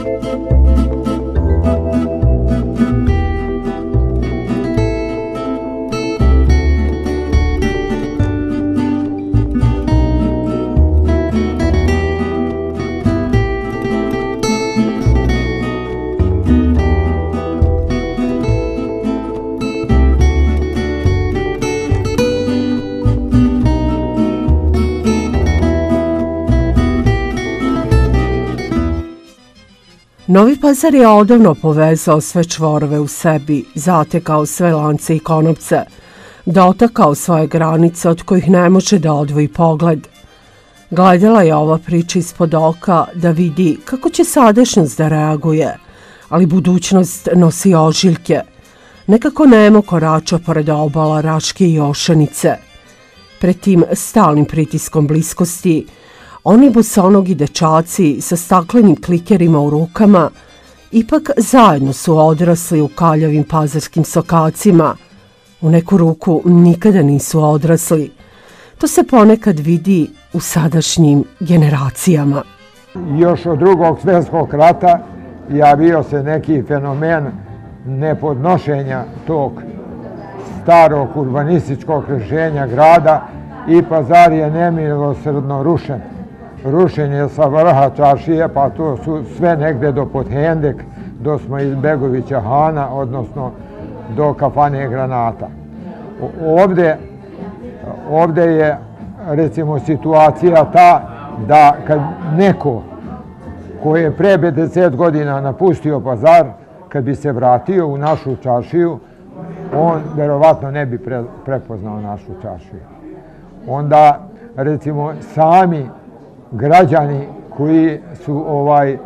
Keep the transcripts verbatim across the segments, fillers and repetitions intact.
Novi Pazar je odavno povezao sve čvorove u sebi, zatekao sve lance i konopce, dotakao svoje granice od kojih ne može da odvoji pogled. Gledala je ova priča ispod oka da vidi kako će sadašnjost da reaguje, ali budućnost nosi ožiljke. Nekako nemo korača pored obala Raške i Ošanice. Pred tim stalnim pritiskom bliskosti, oni bosonogi dečaci sa staklenim klikerima u rukama ipak zajedno su odrasli u kaljavim pazarskim sokacima. U neku ruku nikada nisu odrasli. To se ponekad vidi u sadašnjim generacijama. Još od drugog svjetskog rata javio se neki fenomen nepodnošenja tog starog urbanističkog rješenja grada i Pazar je nemilosrdno rušen. Rušen je sa vrha čaršije, pa to su sve negde do Podhendek, do Smailbegovića Hana, odnosno do kafane Granata. Ovde, ovde je, recimo, situacija ta da kad neko koji je pre pedeset godina napustio Pazar, kad bi se vratio u našu čaršiju, on verovatno ne bi pre, prepoznao našu čaršiju. Onda, recimo, sami građani koji su ovaj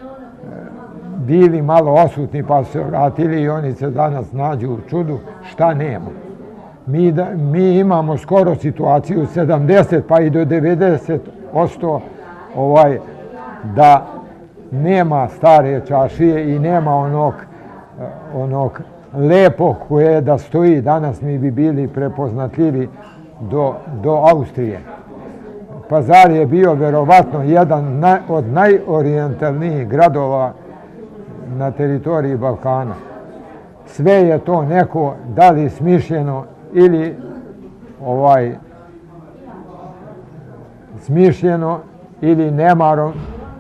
bili malo osutni pa su se vratili i oni se danas nađu u čudu šta nema. Mi, da, mi imamo skoro situaciju sedamdeset pa i do devedeset posto ovaj, da nema stare čaršije i nema onog, onog lepog koje da stoji. Danas mi bi bili prepoznatljivi do, do Austrije. Pazar je bio verovatno jedan od najorijentalnijih gradova na teritoriji Balkana. Sve je to neko da li smišljeno ili ovaj smišljeno ili nemarom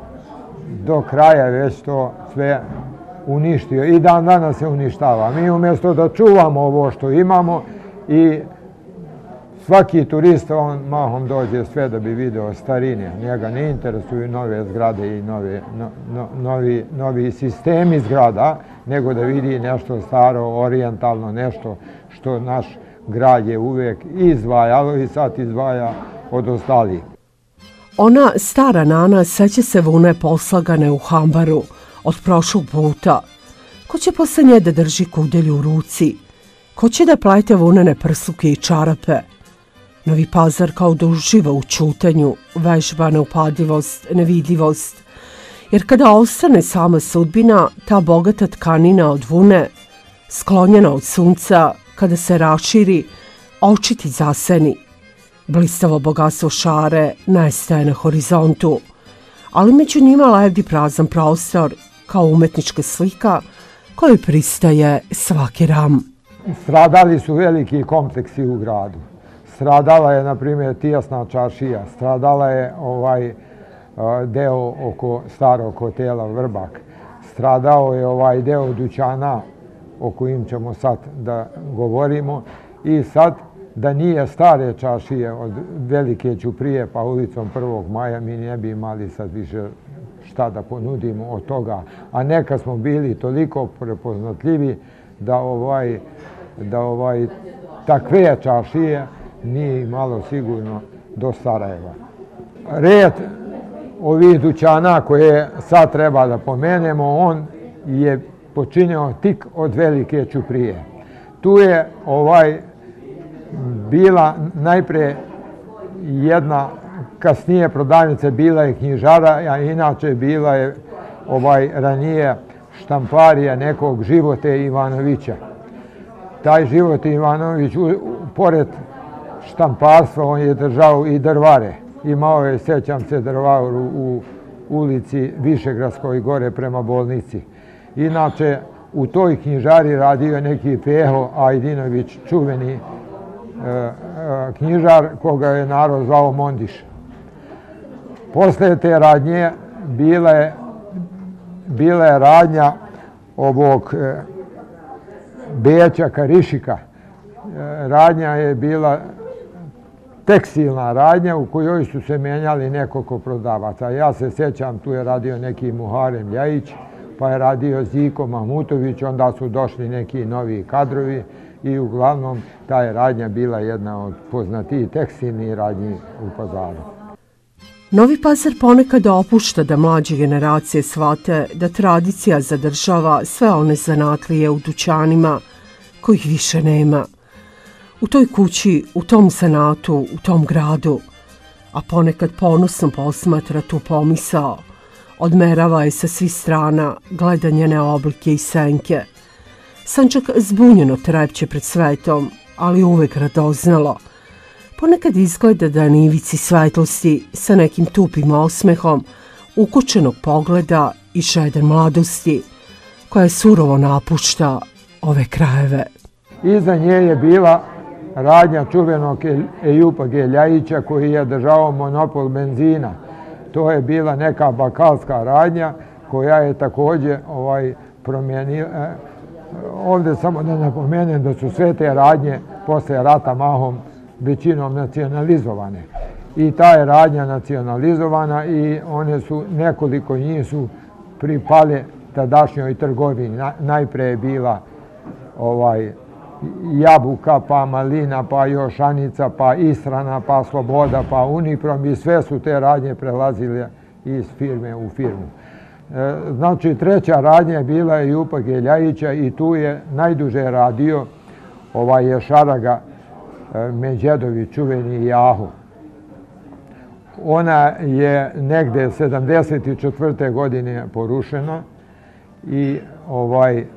do kraja već to sve uništio. I dan danas se uništava. Mi umjesto da čuvamo ovo što imamo i svaki turista, on mahom dođe sve da bi video starine. Njega ne interesuju nove zgrade i nove, no, no, novi, novi sistemi zgrada, nego da vidi nešto staro, orijentalno, nešto što naš grad je uvijek izdvajalo i sad izdvaja od ostalih. Ona stara nana seća se vune poslagane u hambaru od prošlog puta. Ko će posle nje da drži kudelju u ruci? Ko će da plete vunene prsluke i čarape? Novi Pazar kao da uživa u ćutanju, vežba neupadivost, nevidljivost. Jer kada ostane sama sudbina, ta bogata tkanina od vune, sklonjena od sunca, kada se raširi, očiti zaseni. Blistavo bogatstvo šare nestaje na horizontu, ali među njima lebdi prazan prostor kao umetnička slika kojoj pristaje svaki ram. Stradali su veliki kompleksi u gradu. Stradala je, na primjer, Tijasna čaršija, stradala je ovaj deo oko starog hotela Vrbak, stradao je ovaj deo dućana o kojim ćemo sad da govorimo i sad da nije stare čaršije od Velike Ćuprije pa ulicom prvog maja mi ne bi imali sad više šta da ponudimo od toga. A neka smo bili toliko prepoznatljivi da ovaj, da ovaj takve čaršije nije imalo sigurno do Sarajeva. Red ovih dućana koje sad treba da pomenemo, on je počinjao tik od Velike Ćuprije. Tu je ovaj bila najpre jedna, kasnije prodavnica, bila je knjižara, a inače bila je ovaj ranije štamparija nekog Živote Ivanovića. Taj Živote Ivanović, pored štamparstva, on je držao i drvare. Imao je, sećam se, drvaru u ulici Višegradskoj gore prema bolnici. Inače, u toj knjižari radio je neki Feho Ajdinović, čuveni e, e, knjižar koga je narod zvao Mondiš. Posle te radnje bila je, bila je radnja ovog e, Beća Karišika. E, radnja je bila tekstilna radnja u kojoj su se menjali nekoliko prodavaca. Ja se sjećam, tu je radio neki Muharem Ljajić, pa je radio Ziko Mahmutović, onda su došli neki novi kadrovi i uglavnom ta je radnja bila jedna od poznatijih tekstilnih radnji u Pazaru. Novi Pazar ponekad opušta da mlađe generacije shvate da tradicija zadržava sve one zanatlije u dućanima kojih više nema. U toj kući, u tom zanatu, u tom gradu, a ponekad ponosno posmatra tu pomisao, odmerava je sa svih strana, gleda njene oblike i senke. Sančak zbunjeno trepće pred svetom, ali uvek radoznalo. Ponekad izgleda da je na ivici svetlosti sa nekim tupim osmehom, ukočenog pogleda i žeden mladosti, koja surovo napušta ove krajeve. Iza nje je bila radnja čuvenog Ejupa G. Ljajića koji je držao monopol benzina. To je bila neka bakalska radnja koja je također ovaj, promijenila. Ovdje samo da napomenem da su sve te radnje posle rata mahom većinom nacionalizovane. I ta je radnja nacionalizovana i one su, nekoliko njih su pripale tadašnjoj trgovini. Na, najpre je bila ovaj, Jabuka, pa Malina, pa Jošanica, pa Ishrana, pa Sloboda, pa Uniprom i sve su te radnje prelazile iz firme u firmu. E, znači, treća radnja je bila Ejupa G. Ljajića i tu je najduže radio ovaj Ješaraga e, Međedović, čuveni Jahu. Ona je negde sedamdeset četvrte godine porušena i ovaj e,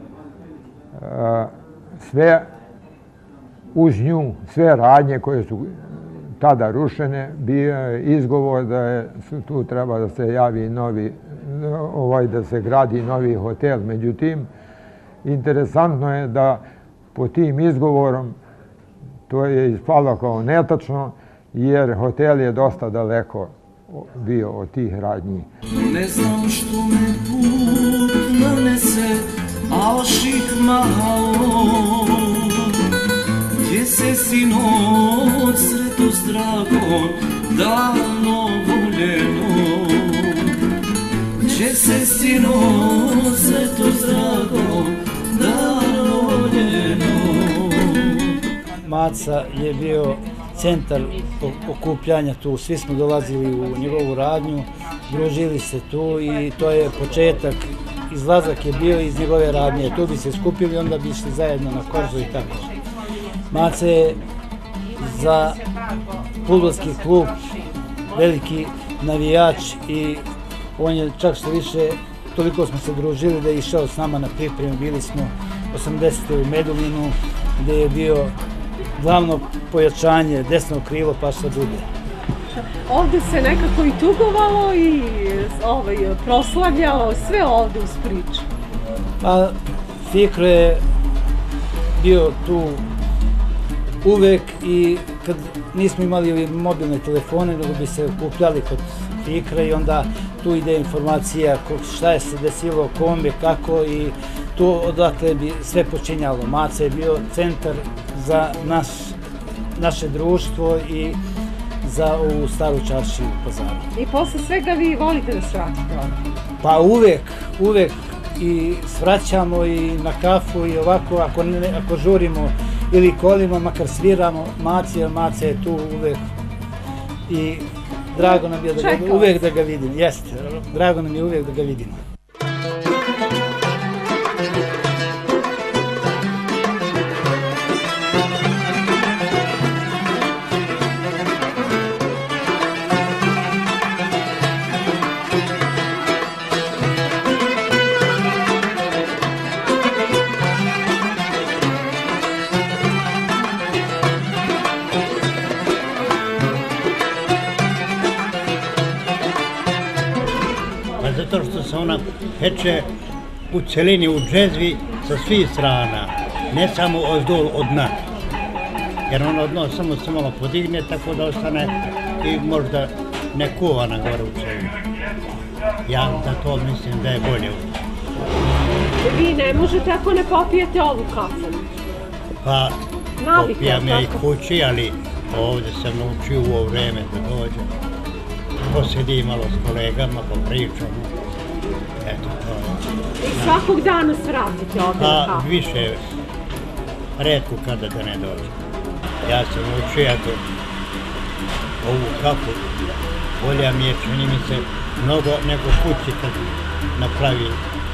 sve uz nju, sve radnje koje su tada rušene, bio je izgovor da je, tu treba da se javi novi, ovaj, da se gradi novi hotel. Međutim, interesantno je da po tim izgovorom to je ispalo kao netačno, jer hotel je dosta daleko bio od tih radnji. Ne znam što me put nanese, Ašik malo, gdje se sinoć sreto s dragom, davno voljeno. Gdje se sinoć sreto s dragom, davno voljeno. Maca je bio centar okupljanja tu, svi smo dolazili u njegovu radnju, družili se tu i to je početak. Izlazak je bio iz njegove radnje, tu bi se skupili, onda bi išli zajedno na korzu i tako. Maca je za fudbalski klub veliki navijač i on je čak što više, toliko smo se družili da je išao s nama na pripremu. Bili smo osamdesete u Medulinu gdje je bio glavno pojačanje, desno krilo Paša Dude. Ovdje se nekako i tugovalo i ovaj, proslavljalo, sve ovdje uz priču. Pa, Fikro je bio tu uvek i kad nismo imali mobilne telefone, nego bi se okupljali kod Fikra i onda tu ide informacija šta je se desilo, kome, kako i tu odakle bi sve počinjalo. Maca je bio centar za naš, naše društvo i za ovu staru čaršiju u Pazaru. I posle svega vi volite da svratite ovdje? Pa uvek, uvek i svraćamo i na kafu i ovako, ako, ne, ako žurimo ili kolima, makar sviramo Maci, jer Maca je tu uvek i drago nam je da ga, uvek da ga vidim, jeste, drago nam je uvek da ga vidimo. ona peče u celini, u džezvi sa svih strana, ne samo ozdol od dna. Jer ona od dna samo se malo podigne, tako da ostane i možda ne kuvana gore u celini. Ja za to mislim da je bolje. Vi ne možete ako ne popijete ovu kafu? Pa, popijam ja i kući, ali ovdje sam naučio u ovo vreme da dođem. Posjedi malo s kolegama, popričamo. Eto, to je. I svakog dana svratite ovdje na kafu? Pa, više, retko kada da ne dođem. Ja sam naučio, eto, ovu kafu, bolja mi je, čini mi se, mnogo nego kući kad napravi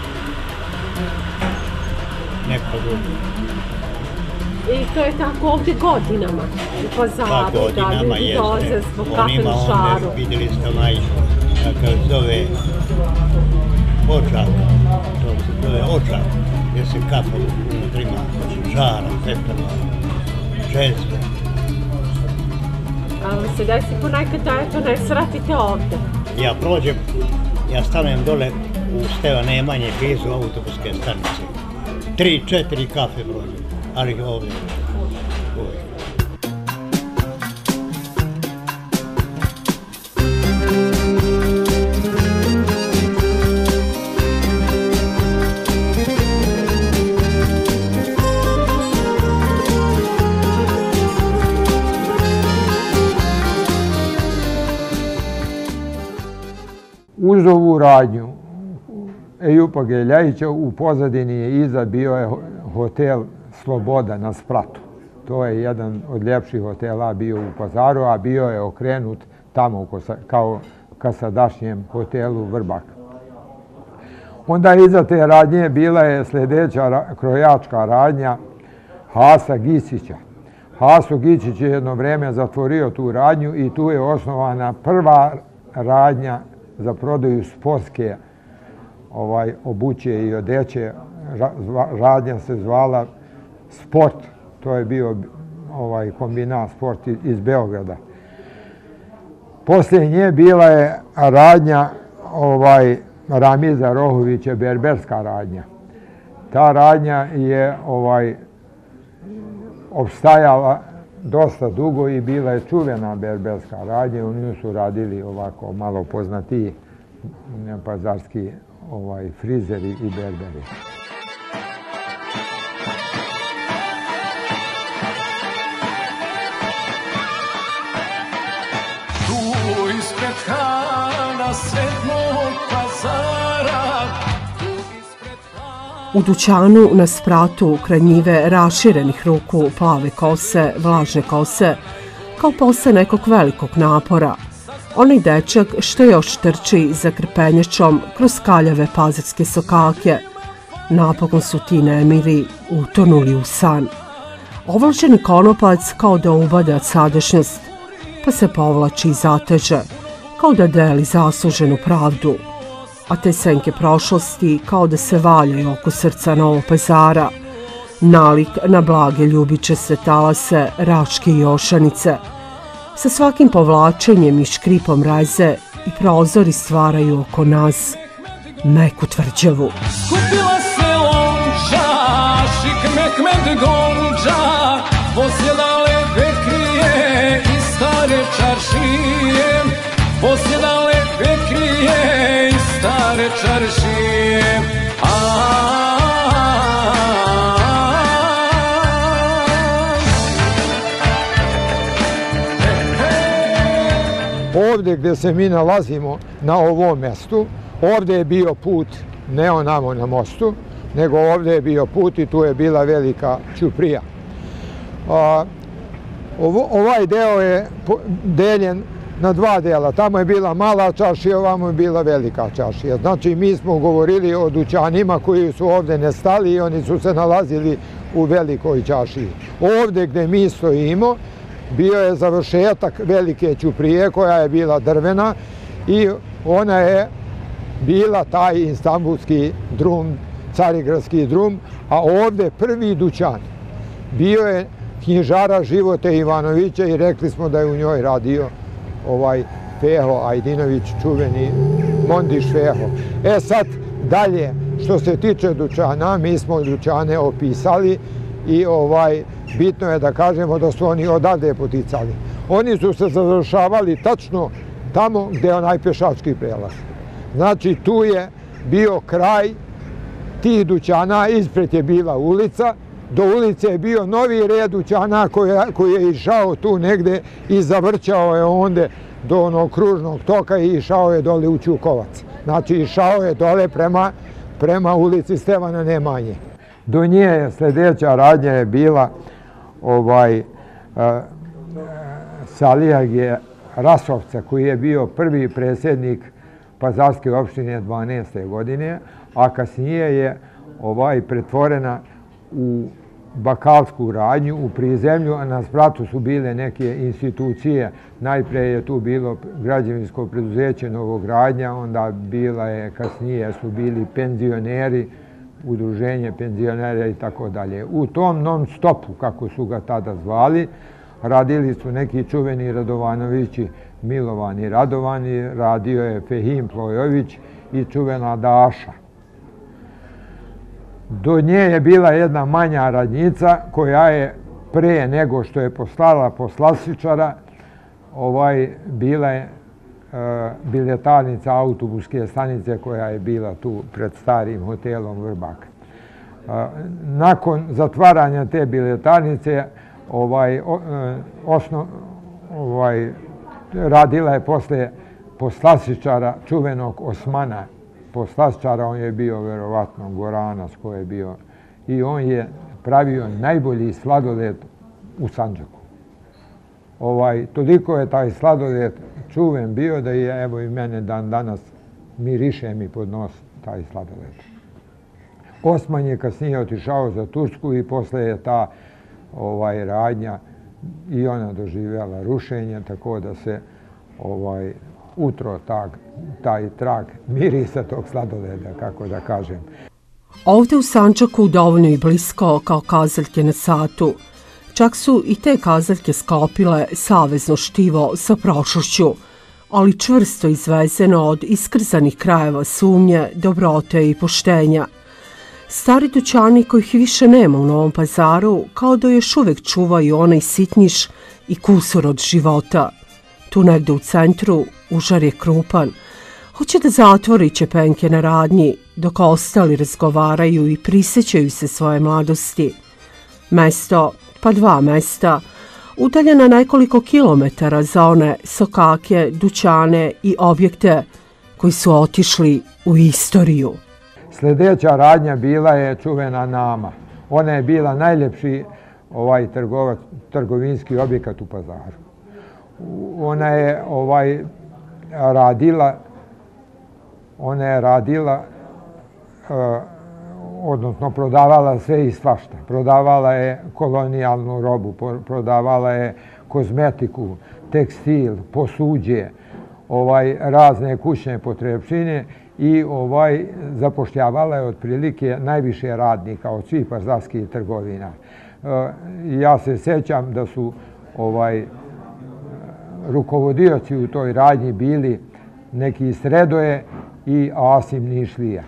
neko drugo. I to je tako ovdje godinama, u Pazaru, pa, godinama da ljudi dolaze zbog kafe na žaru. Onda, vidjeli ste onaj, kakav zove, očak, to se zove očak, gdje se kafa unutrima žara, pepela, džezve. Ali se desi ponekad da eto ne svratite ovdje? Ja prođem, ja stanujem dole u Steva Nemanje, blizu autobuske stanice. Tri, četiri kafe prođem, ali ovdje. Uz ovu radnju Ejupa Geljajića u pozadini je iza bio je hotel Sloboda na Spratu. To je jedan od ljepših hotela bio u Pazaru, a bio je okrenut tamo kao ka sadašnjem hotelu Vrbak. Onda iza te radnje bila je sljedeća krojačka radnja Hasa Gicića. Haso Gicić je jedno vrijeme zatvorio tu radnju i tu je osnovana prva radnja za prodaju sportske ovaj, obuće i odeće. Radnja se zvala Sport. To je bio ovaj, kombinat Sport iz Beograda. Poslije nje bila je radnja ovaj, Ramiza Rohovića, berberska radnja. Ta radnja je ovaj, opstajala dosta dugo i bila je čuvena berberska radnja. U nju su radili ovako malo poznatiji pazarski ovaj, frizeri i berberi. Tu ispred Hana Svetnog Pazara. U dućanu na Spratu kraj njive raširenih ruku, plave kose, vlažne kose, kao posle nekog velikog napora. Onaj dečak što još trči za krpenjačom kroz kaljave pazarske sokake. Napokon su ti nemiri utonuli u san. Ovlačeni konopac kao da ubada sadašnjost, pa se povlači i zateže, kao da deli zasluženu pravdu. A te senke prošlosti kao da se valjaju oko srca Novog Pazara. Nalik na blage ljubičaste talase, Račke i Jošanice. Sa svakim povlačenjem i škripom reze i prozori stvaraju oko nas meku tvrđavu. Skupila se lonča, šik mehmed gonča, posjedale bekrije i stare čaršije, posjedale bekrije i stare čaršije. Ovdje gdje se mi nalazimo na ovom mjestu, ovdje je bio put, ne onamo na mostu, nego ovdje je bio put i tu je bila velika ćuprija. A, ovo, ovaj deo je deljen na dva dela. Tamo je bila mala čaršija, ovamo je bila velika čaršija. Znači mi smo govorili o dućanima koji su ovdje nestali i oni su se nalazili u velikoj čaršiji. Ovdje gdje mi stojimo bio je završetak velike ćuprije koja je bila drvena i ona je bila taj istanbulski drum, carigradski drum, a ovdje prvi dućan bio je knjižara Živote Ivanovića i rekli smo da je u njoj radio ovaj Feho Ajdinović, čuveni Mondiš Feho. E sad, Dalje, što se tiče dućana, mi smo dućane opisali i ovaj, bitno je da kažemo da su oni odavde poticali. Oni su se završavali tačno tamo gde je onaj pešački prelaz. Znači, tu je bio kraj tih dućana, ispred je bila ulica, do ulice je bio novi red dućana koji je išao tu negde i zavrćao je onda do onog kružnog toka i išao je dole u Ćukovac. Znači, išao je dole prema, prema ulici Stevana Nemanje. Do nje je sljedeća radnja je bila ovaj, a, Salijage Rasovca, koji je bio prvi predsjednik Pazarske opštine dvanaeste godine, a kasnije je ovaj, pretvorena u bakalsku radnju, u prizemlju, a na spratu su bile neke institucije. Najprije je tu bilo građevinsko preduzeće Novogradnja, onda bila je, kasnije su bili penzioneri, udruženje penzionera i tako dalje. U tom non-stopu, kako su ga tada zvali, radili su neki čuveni Radovanovići, Milovani Radovani, radio je Fehim Plojović i čuvena Daša. Do nje je bila jedna manja radnjica koja je pre nego što je poslala poslastičara, ovaj, bila je e, biletarnica autobuske stanice koja je bila tu pred starim hotelom Vrbak. E, nakon zatvaranja te biletarnice, ovaj, o, e, osno, ovaj, radila je posle poslastičara čuvenog Osmana. Poslastičara, on je bio verovatno Goranac koji je bio i on je pravio najbolji sladoled u Sandžaku. Ovaj, toliko je taj sladoled čuven bio da je, evo i mene dan danas miriše mi pod nos taj sladoled. Osman je kasnije otišao za Tursku i posle je ta ovaj, radnja i ona doživjela rušenje, tako da se ovaj, utro tag, taj trag mirisa tog sladoleda, kako da kažem. Ovdje u Sandžaku dovoljno i blisko kao kazaljke na satu. Čak su i te kazaljke sklopile savezno štivo sa prošlošću, ali čvrsto izvezeno od iskrzanih krajeva sumnje, dobrote i poštenja. Stari dućani kojih više nema u Novom Pazaru, kao da još uvek čuvaju onaj sitnjiš i kusur od života. Tu negde u centru užar je krupan. Hoće da zatvori čepenke na radnji, dok ostali razgovaraju i prisjećaju se svoje mladosti. Mesto, pa dva mesta, udaljena nekoliko kilometara za one sokake, dućane i objekte koji su otišli u istoriju. Sljedeća radnja bila je čuvena Nama. Ona je bila najljepši ovaj trgovac, trgovinski objekat u Pazaru. Ona je ovaj radila, ona je radila, uh, odnosno prodavala sve i svašta. Prodavala je kolonijalnu robu, prodavala je kozmetiku, tekstil, posuđe, ovaj, razne kućne potrepštine i ovaj, zapošljavala je otprilike najviše radnika od svih pazarskih trgovina. Uh, ja se sjećam da su ovaj, rukovodioci u toj radnji bili neki Sredoje i Asim Nišlija.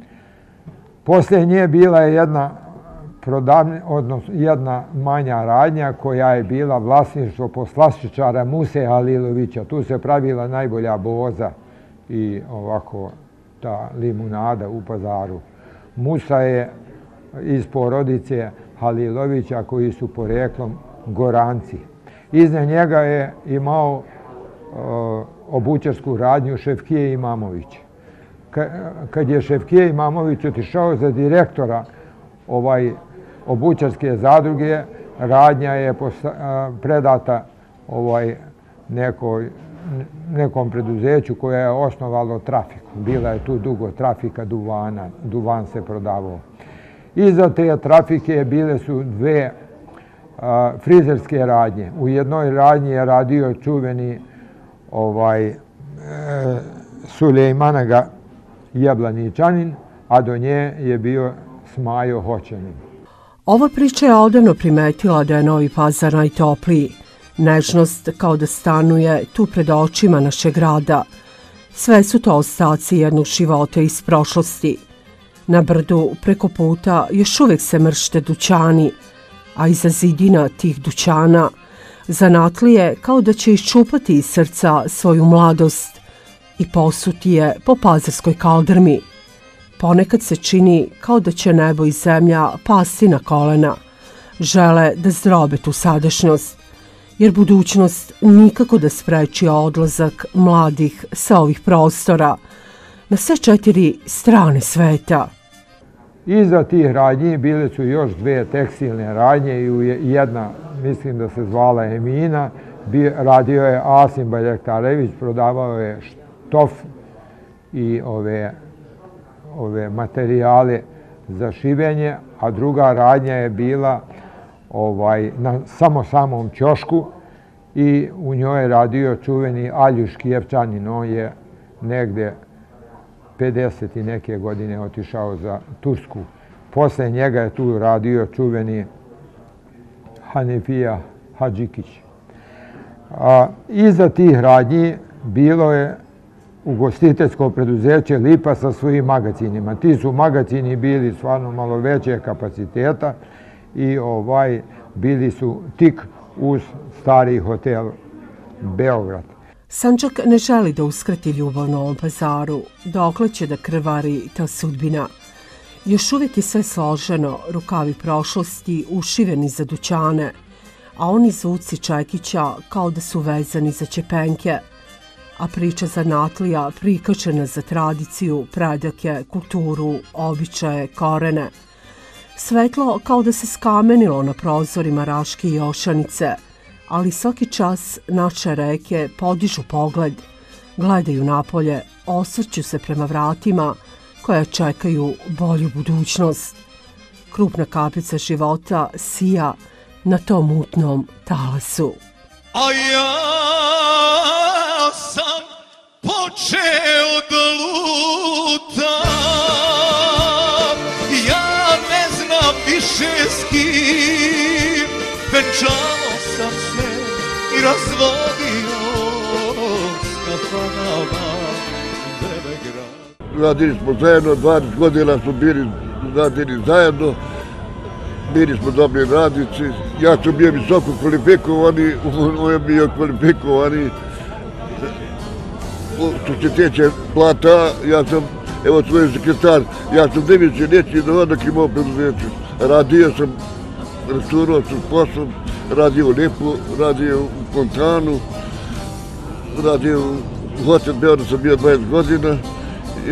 Poslije nje bila je jedna, prodavne, odnosno jedna manja radnja koja je bila vlasništvo poslastičara Muse Halilovića. Tu se pravila najbolja boza i ovako ta limunada u Pazaru. Musa je iz porodice Halilovića koji su poreklom Goranci. Iznad njega je imao uh, obućarsku radnju Šefkije Imamović. Ka, kad je Šefkije Imamović otišao za direktora ovaj, obućarske zadruge, radnja je posta, uh, predata ovaj, nekoj, nekom preduzeću koje je osnovalo trafiku. Bila je tu dugo trafika duvana, duvan se prodavao. Iza te trafike bile su dve Uh, frizerske radnje. U jednoj radnji je radio čuveni ovaj, e, Sulejmanaga Jablaničanin, a do nje je bio Smajo Hoćanin. Ova priča je odavno primetila da je Novi Pazar najtopliji. Nežnost kao da stanuje tu pred očima našeg grada. Sve su to ostaci jednog života iz prošlosti. Na brdu preko puta još uvijek se mršte dućani, a iza zidina tih dućana zanatlije kao da će iščupati iz srca svoju mladost i posuti je po pazarskoj kaldrmi. Ponekad se čini kao da će nebo i zemlja pasti na kolena. Žele da zdrobe tu sadašnjost, jer budućnost nikako da spreči odlazak mladih sa ovih prostora na sve četiri strane sveta. Iza tih radnji bile su još dve tekstilne radnje i jedna, mislim da se zvala Emina, radio je Asim Bajraktarević, prodavao je štof i ove, ove materijale za šivenje, a druga radnja je bila ovaj, na samo samom ćošku i u njoj je radio čuveni Aljuš Kijevčanin. On je negde pedeset i neke godine otišao za Tursku. Posle njega je tu radio čuveni Hanefija Hadžikić. A, iza tih radnji bilo je ugostiteljsko preduzeće Lipa sa svojim magacinima. Ti su magacini bili stvarno malo veće kapaciteta i ovaj bili su tik uz stari hotel Beograd. Sandžak ne želi da uskrati ljubav Novom Pazaru, dokle će da krvari ta sudbina. Još uvijek je sve složeno, rukavi prošlosti ušiveni za dućane, a oni zvuci Čekića kao da su vezani za čepenke, a priča zanatlija prikačena za tradiciju, predake, kulturu, običaje, korene. Svetlo kao da se skamenilo na prozorima Raške i Jošanice, ali svaki čas naše reke podižu pogled, gledaju napolje, osvrću se prema vratima koja čekaju bolju budućnost. Krupna kapljica života sija na tom mutnom talasu. A ja sam počeo da lutam, ja ne znam više s kim, venčao sam se i razvodio s kafanama Beograd. Radili smo zajedno, dvadeset godina smo bili radili zajedno, bili smo dobri radnici. Ja sam bio visoko kvalifikovani, on je bio kvalifikovani. Što se tiče plata, ja sam, evo svoj sekretar, ja sam najveći neći dohodak imao preduzeću. Radio sam, rasturao sam posao, radio u Lipu, radio u Fontanu, radio u hotel Beograd sam bio dvadeset godina i,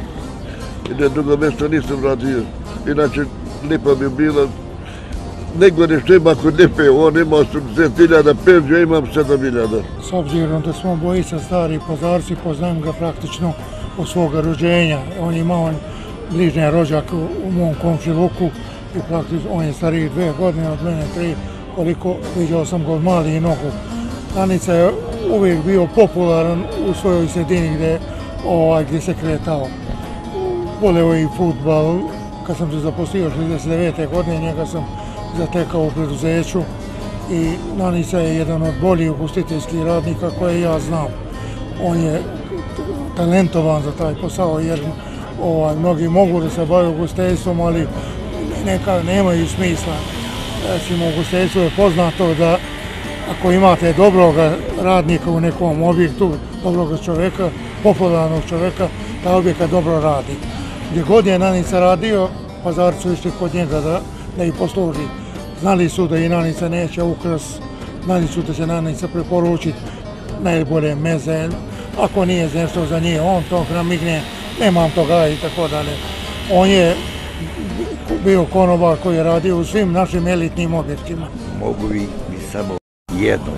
i na drugo mjesto nisam radio. Inače, Lipa mi je bila nego nešto ima kod Lipe, on ima osamdeset hiljada penzija, imam sedam hiljada. S obzirom da smo bojica stari Pazarci, poznajem ga praktično od svoga rođenja. On je imao bližnje rođak u mom komšiluku i praktično on je stariji dve godine, od mene tri, koliko viđao sam ga od malih nogu. Danica je uvijek bio popularan u svojoj sredini gdje, ovaj, gdje se kretao. Voleo i fudbal. Kad sam se zaposlio šezdeset devete godine, njega sam zatekao u preduzeću i Nanica je jedan od boljih ugostiteljskih radnika koje ja znam. On je talentovan za taj posao jer ovaj, mnogi mogu da se bave ugostiteljstvom, ali neka nemaju smisla. Recimo, ugostiteljstvo je poznato da ako imate dobrog radnika u nekom objektu, dobrog čovjeka, popularnog čovjeka, taj objekat dobro radi. Gdje god je Nanica radio, Pazarci su išli kod njega da, da ih posluži. Znali su da i Nanica neće ukras, znali su da će Nanica preporučiti najbolje meze. Ako nije nešto za njih, on to namigne, nemam toga i tako dalje. On je bio konobar koji je radio u svim našim elitnim objektima. Mogu bi samo jedno,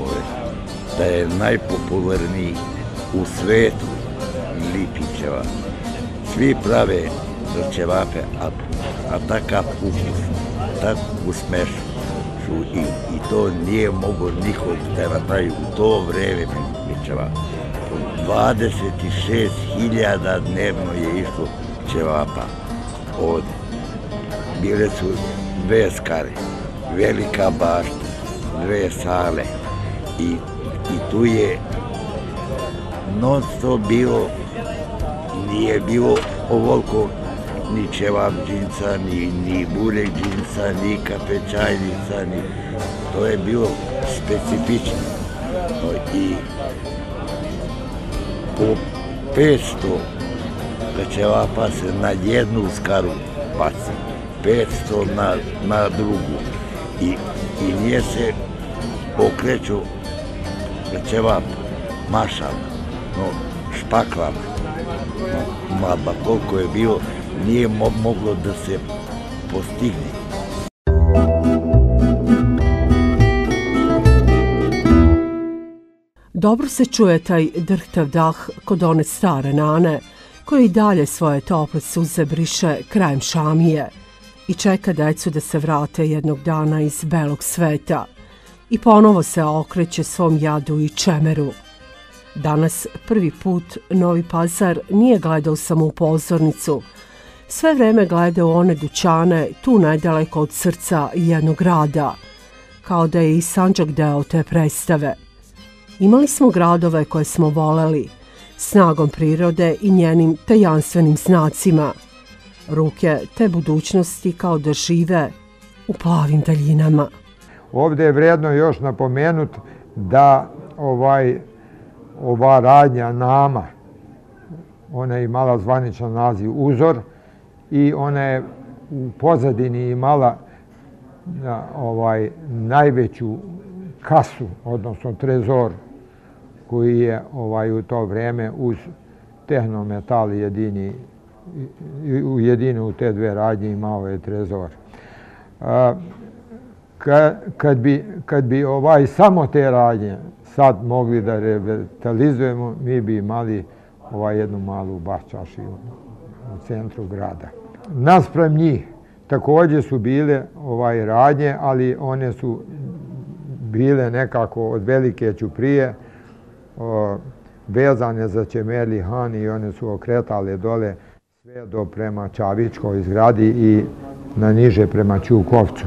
da je najpopularniji u svetu Lipićeva. Svi prave za ćevape, a, a takav ukus, takvu smešu su i, i to nije mogo nikog da napravi u to vreme ćevapa. dvadeset šest hiljada dnevno je išlo ćevapa ovdje. Bile su dve skare, velika bašta, dve sale i, i tu je non stop bilo, nije bilo ovoliko ni ćevap džinsa, ni, ni burek džinsa, ni kapećajnica, ni... To je bilo specifično. I po petsto ćevapa se na jednu skaru baci, petsto na, na drugu. I, i nije se okreću ćevap mašama, no, špaklama. No, ma, ba, koliko je bilo, nije mo moglo da se postigne. Dobro se čuje taj drhtav dah kod one stare nane, koja i dalje svoje tople suze briše krajem šamije i čeka decu da se vrate jednog dana iz belog sveta i ponovo se okreće svom jadu i čemeru. Danas prvi put Novi Pazar nije gledao samo u pozornicu, sve vreme gleda u one dućane tu nedaleko od srca jednog grada, kao da je i Sandžak deo te predstave. Imali smo gradove koje smo voleli, snagom prirode i njenim tajanstvenim znacima. Ruke te budućnosti kao da žive u plavim daljinama. Ovdje je vredno još napomenuti da ovaj, ova radnja Nama, ona je imala zvaničan naziv Uzor i ona je u pozadini imala ovaj, najveću kasu, odnosno trezor, koji je ovaj, u to vrijeme uz Tehnometal jedini, ujedinio u te dve radnje imao je trezor. A, ka, kad bi, kad bi ovaj, samo te radnje sad mogli da revitalizujemo, mi bi imali ovaj, jednu malu baščašiju u centru grada. Naspram njih također su bile ovaj, radnje, ali one su bile nekako od velike ćuprije, o, vezane za Čemerli Han i one su okretale dole sve do prema Čavičkoj zgradi i na niže prema Ćukovcu.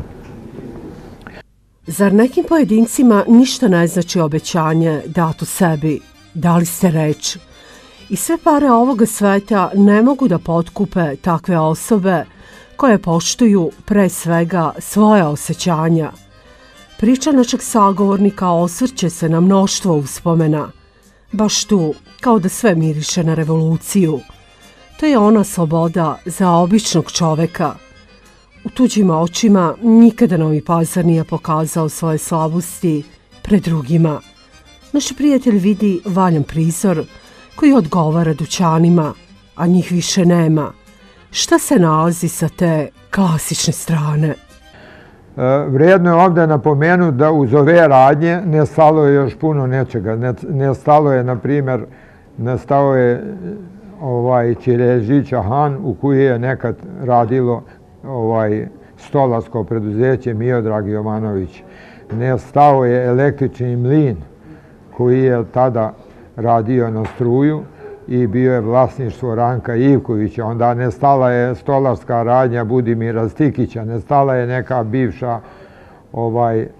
Zar nekim pojedincima ništa ne znači obećanje dato sebi? Dali ste reč. I sve pare ovoga sveta ne mogu da potkupe takve osobe koje poštuju pre svega svoja osjećanja. Priča našeg sagovornika osvrće se na mnoštvo uspomena. Baš tu, kao da sve miriše na revoluciju. To je ona sloboda za običnog čoveka. U tuđim očima nikada Novi Pazar nije pokazao svoje slabosti pred drugima. Naš prijatelj vidi valjan prizor koji odgovara dućanima, a njih više nema. Šta se nalazi sa te klasične strane? Vrijedno je ovdje napomenuti da uz ove radnje nestalo je još puno nečega. Nestalo je, na primjer, nestao je ovaj Čirežića Han u koji je nekad radilo ovaj stolarsko preduzeće Miodrag Jovanović. Nestao je električni mlin koji je tada radio na struju i bio je vlasništvo Ranka Ivkovića. Onda nestala je stolarska radnja Budimira Stikića, nestala je neka bivša ovaj, e,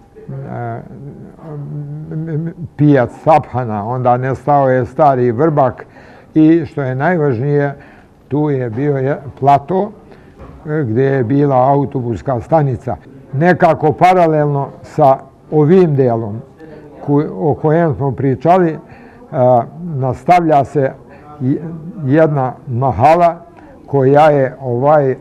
pijac Saphana, onda nestao je stari Vrbak i što je najvažnije, tu je bio plato gdje je bila autobuska stanica. Nekako paralelno sa ovim delom o kojem smo pričali, nastavlja se jedna mahala koja je ovaj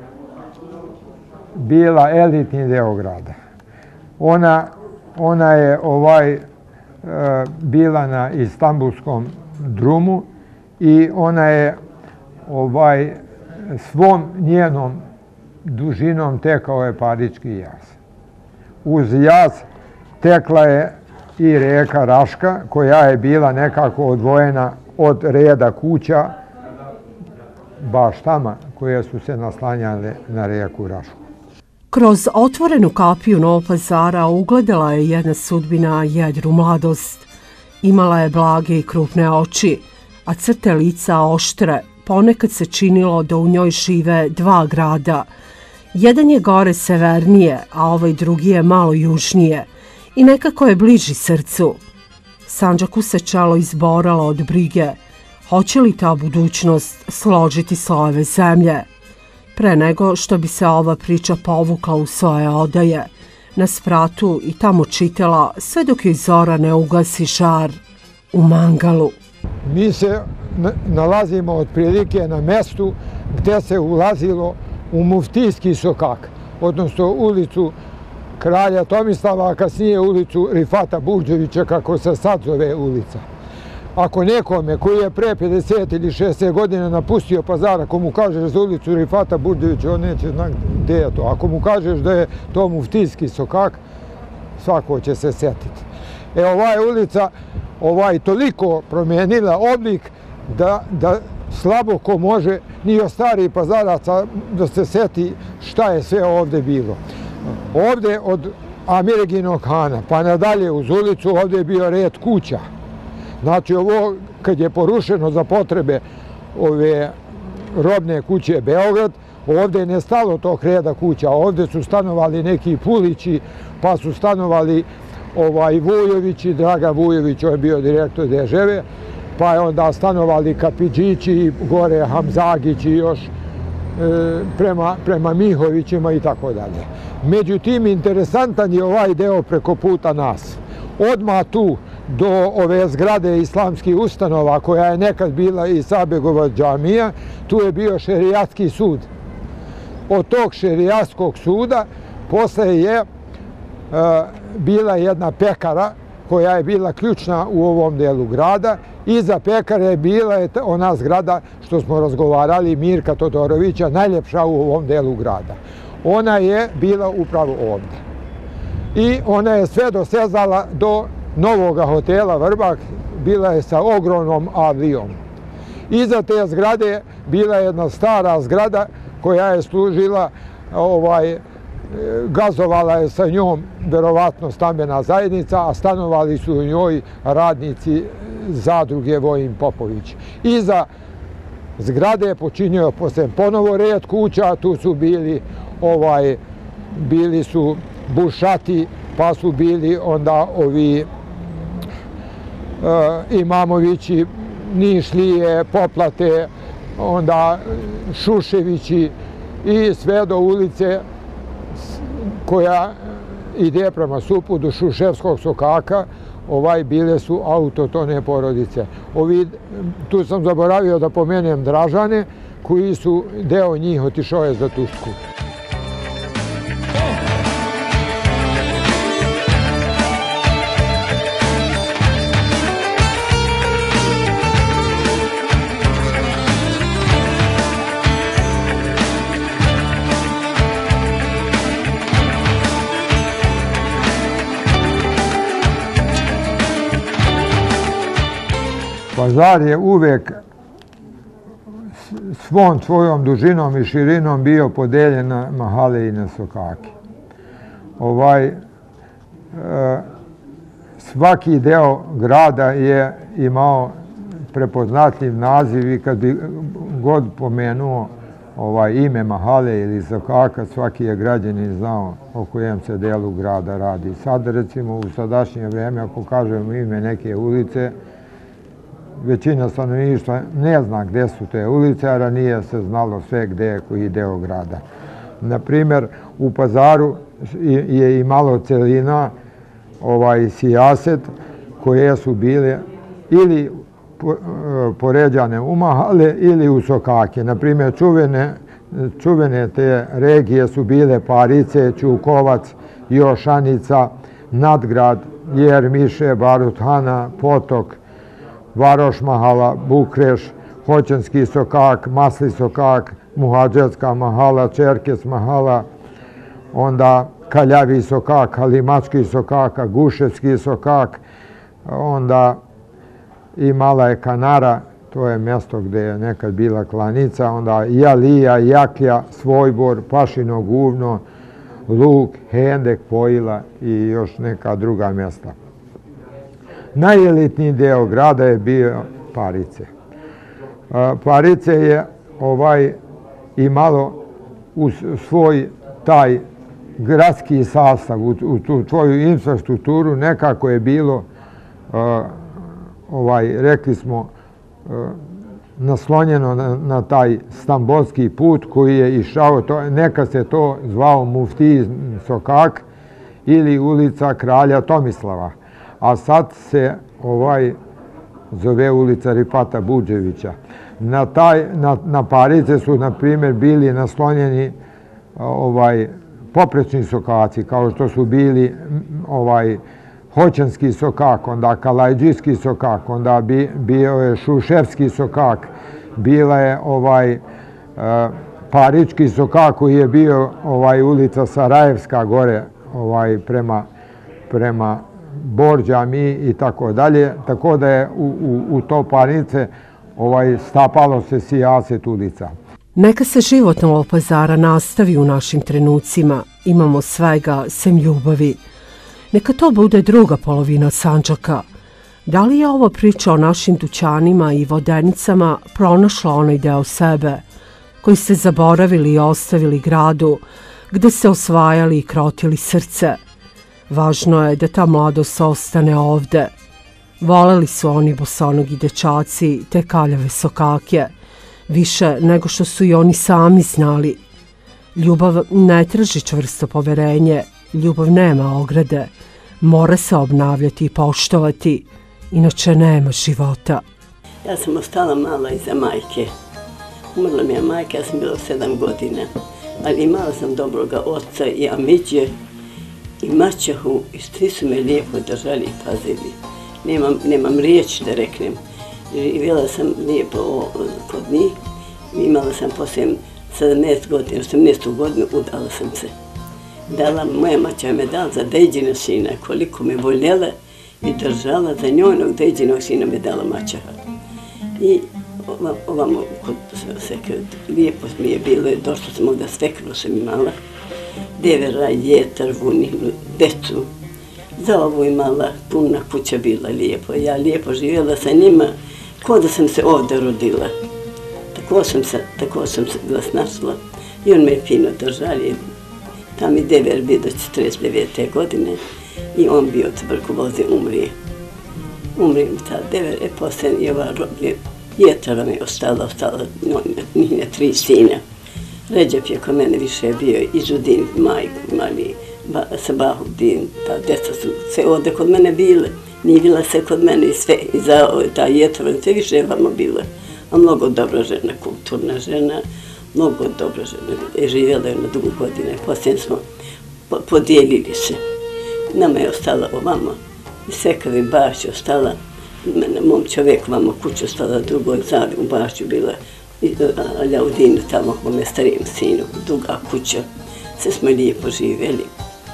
bila elitni deo grada. Ona, ona je ovaj bila na Istanbulskom drumu i ona je ovaj svom njenom dužinom tekao je Parički jaz. Uz jaz tekla je i reka Raška, koja je bila nekako odvojena od reda kuća baštama koje su se naslanjale na reku Rašku. Kroz otvorenu kapiju Novog Pazara ugledala je jedna sudbina jedru mladost. Imala je blage i krupne oči, a crte lica oštre. Ponekad se činilo da u njoj žive dva grada. Jedan je gore severnije, a ovaj drugi je malo južnije i nekako je bliži srcu. Sandžaku se čelo izboralo od brige. Hoće li ta budućnost složiti slojeve zemlje? Pre nego što bi se ova priča povukla u svoje odaje, na spratu i tamo čitala sve dok joj zora ne ugasi žar u mangalu. Mi se nalazimo otprilike na mestu gdje se ulazilo u Muftijski sokak, odnosno ulicu Kralja Tomislava, a kasnije ulicu Rifata Buđevića, kako se sad zove ulica. Ako nekome koji je pre pedeset ili šezdeset godina napustio Pazar, ako mu kažeš za ulicu Rifata Buđevića, on neće znati gdje je to. Ako mu kažeš da je to Muftijski sokak, svako će se sjetiti. E, ova je ulica ovaj, toliko promijenila oblik da, da slabo ko može, ni od starih pazaraca, da se sjeti šta je sve ovdje bilo. Ovdje od Amireginog hana pa nadalje uz ulicu ovdje je bio red kuća. Znači ovo kad je porušeno za potrebe ove robne kuće Beograd, ovdje je nestalo tog reda kuća. Ovdje su stanovali neki Pulići, pa su stanovali ovaj Vujovići, Draga Vujović, on je bio direktor Deževe, pa je onda stanovali Kapidžići, gore Hamzagići još e, prema, prema Mihovićima i tako dalje. Međutim, interesantan je ovaj deo preko puta nas. Odmah tu do ove zgrade islamskih ustanova, koja je nekad bila i Sabegova džamija, tu je bio šerijatski sud. Od tog šerijatskog suda posle je e, bila jedna pekara koja je bila ključna u ovom delu grada. Iza pekare je bila je ona zgrada što smo razgovarali, Mirka Todorovića, najljepša u ovom delu grada. Ona je bila upravo ovdje. I ona je sve dosezala do novog hotela Vrbak, bila je sa ogromnom avlijom. Iza te zgrade bila je jedna stara zgrada koja je služila, ovaj, gazovala je sa njom verovatno stambena zajednica, a stanovali su u njoj radnici zadruge Vojin Popović. Iza zgrade počinio posle ponovo red kuća, tu su bili, ovaj, bili su Bušati, pa su bili onda ovi uh, Imamovići, Nišlije, Poplate, onda Šuševići i sve do ulice koja ide prema supu do Šuševskog sokaka, ovaj bile su autotone porodice. Ovi, tu sam zaboravio da pomenem Dražane, koji su, deo njih otišao je za Tušku. Pazar je uvek svom svojom dužinom i širinom bio podeljen na mahale i na sokake. Ovaj, e, svaki deo grada je imao prepoznatljiv naziv i kad bi god pomenuo ovaj, ime mahale ili sokaka, svaki je građanin znao o kojem se delu grada radi. Sad, recimo, u sadašnje vrijeme, ako kažemo ime neke ulice, većina stanovništva ne zna gdje su te ulice, a ranije se znalo sve gdje je koji deo grada. Naprimjer, u Pazaru je imalo celina, ovaj sijaset, koje su bile ili poređane u mahale ili u sokake. Naprimjer, čuvene, čuvene te regije su bile Parice, Ćukovac, Jošanica, Nadgrad, Jermiše, Baruthana, Potok, Varoš mahala, Bukreš, Hoćanski sokak, Masli sokak, Muhadžetska mahala, Čerkes mahala, onda Kaljavi sokak, Halimački sokak, Guševski sokak, onda i Mala je Kanara, to je mjesto gdje je nekad bila klanica, onda Jalija, Jaklja, Svojbor, Pašino guvno, Luk, Hendek, Pojila i još neka druga mjesta. Najelitniji deo grada je bio Parice. Parice je ovaj imalo u svoj taj gradski sastav, u tu svoju infrastrukturu nekako je bilo, ovaj, rekli smo, naslonjeno na, na taj Stambolski put koji je išao, to, neka se to zvao Muftiji Sokak ili ulica Kralja Tomislava, a sad se ovaj zove ulica Rifata Budževića. Na, taj, na, na parice su, na primjer, bili naslonjeni ovaj, poprečni sokaci, kao što su bili ovaj, Hoćanski sokak, onda Kalajđijski sokak, onda bi, bio je Šuševski sokak, bila je ovaj, Parički sokak koji je bio ovaj, ulica Sarajevska gore ovaj, prema, prema Borđami i tako dalje, tako da je u, u, u to parice ovaj, stapalo se sijaset ulica. Neka se život Novog Pazara nastavi u našim trenucima, imamo svega sem ljubavi. Neka to bude druga polovina Sandžaka. Da li je ovo priča o našim dućanima i vodenicama pronašla onaj deo sebe, koji ste zaboravili i ostavili gradu, gde se osvajali i krotili srce? Važno je da ta mladost ostane ovde. Voleli su oni bosonogi dečaci te kaljave sokake, više nego što su i oni sami znali. Ljubav ne traži čvrsto poverenje, ljubav nema ograde, mora se obnavljati i poštovati, inače nema života. Ja sam ostala mala iza majke. Umrla mi je majka, ja sam bila sedam godina, ali imala sam dobroga oca i amiđe i maćahu i svi su me lijepo držali i pazili. Nemam, nemam riječ da reknem. Živjela sam lijepo kod njih, imala sam poslije sedamnaest godina, osamnaestu godinu, udala sam se. Dala, moja maća me dala za deđina sina, koliko me voljela i držala za njojnog deđinog sina me dala maćaha. I ovamo, kod sveke, lijepo mi je bilo, došla sam ovdje, svekru sam imala, devera, jetar, vuninu, decu. Za ovo imala, puna kuća bila lijepo. Ja lijepo živjela sa njima, kao da sam se ovdje rodila. Tako sam se, tako sam se bila snašla i on me fino držali. Tam i dever bio do četrdeset devete godine i on bio od tuberkuloze, umrije. Umrije mi ta dever, e poslije i ova roblje, jetara mi je ostala, ostala njihne tri sina. Ređep je kod mene više bio, Izudin, majku imali, Sabahudin, ta djeca su sve ovdje kod mene bile. Nivila se kod mene i sve, i za ta jetara, sve više je vama bila. A mnogo dobra žena, kulturna žena, mnogo dobra žena. Je živjela je na dugo godine, poslije smo podijelili se. Nama je ostala ovamo, i Svekavi baš je ostala, mom čovjeku vamo kuću ostala, drugoj zali u bašću bila, a Ljaudinu tamo, mome starijem sinu, duga kuća. Sve smo lijepo živjeli.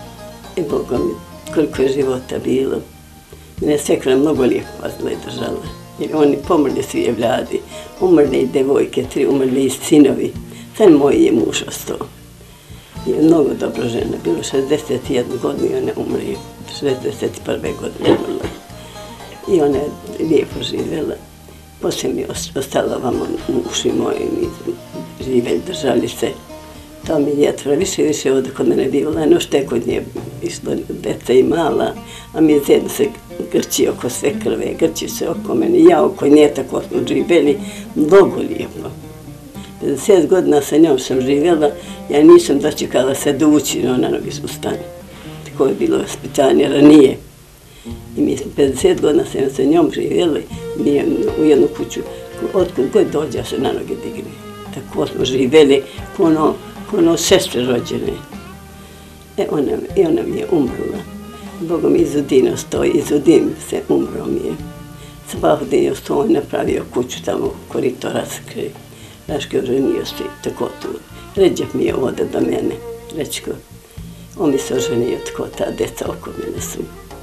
I Boga mi, koliko je života bilo. Mene Svekra mnogo lijepo pazila i držala. Jer oni pomrli svi je vladi, umrli i devojke, tri umrli i sinovi. Sve moj je muž ostao. Je mnogo dobra žena, bilo šezdeset jednu godinu i ona umri, šezdeset prve godine umrla. I ona je lijepo živjela. Poslije mi je ostala vamo muši moji, mi živjeli, držali se. To mi je jetvora, više i više ovdje kod mene bila, no što je kod nje išlo deca i mala, a mi je zjedno se grči oko sve krve, grči se oko mene, ja oko nje, tako smo živjeli, mnogo lijepo. pedeset godina sa njom sam živjela, ja nisam dočekala se da ući na nogi u stanje. Tako je bilo vaspitanje ranije. I mi smo pedeset godina sa njom živjeli, mi u jednu kuću, otkud god dođe se na noge digni. Tako smo živjeli, ko ono, ono sestre rođene. E, ona, i ona mi je umrla. Bogom Izudin stoji, Izudin se umro mi je. Sabahudin je ostao, on napravio kuću tamo u korito Raskri. Raške oženio se tako tu. Ređep mi je ovdje do mene. Rečko, on mi se oženio tako, ta deca oko mene su.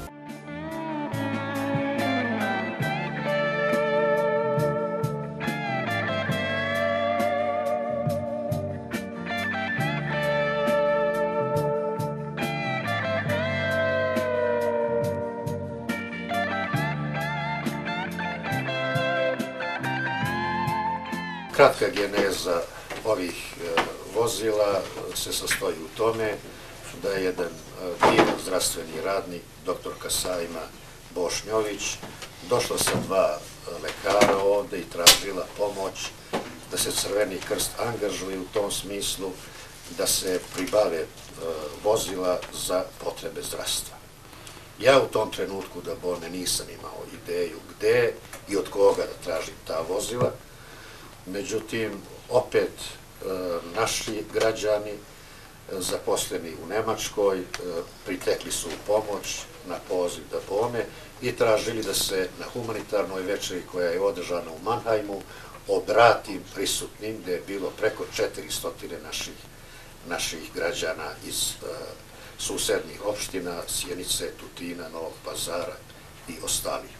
Kratka geneza ovih vozila se sastoji u tome da je jedan divan zdravstveni radnik, doktor Kasajma, Bošnjović došla sa dva lekara ovde i tražila pomoć da se Crveni krst angažuje u tom smislu, da se pribave vozila za potrebe zdravstva. Ja u tom trenutku da bome nisam imao ideju gde i od koga da tražim ta vozila, međutim, opet naši građani zaposleni u Nemačkoj pritekli su u pomoć na poziv da bome i tražili da se na humanitarnoj večeri koja je održana u Mannheimu obratim prisutnim, gde je bilo preko četiristo naših, naših građana iz uh, susednih opština, Sjenice, Tutina, Novog Pazara i ostalih.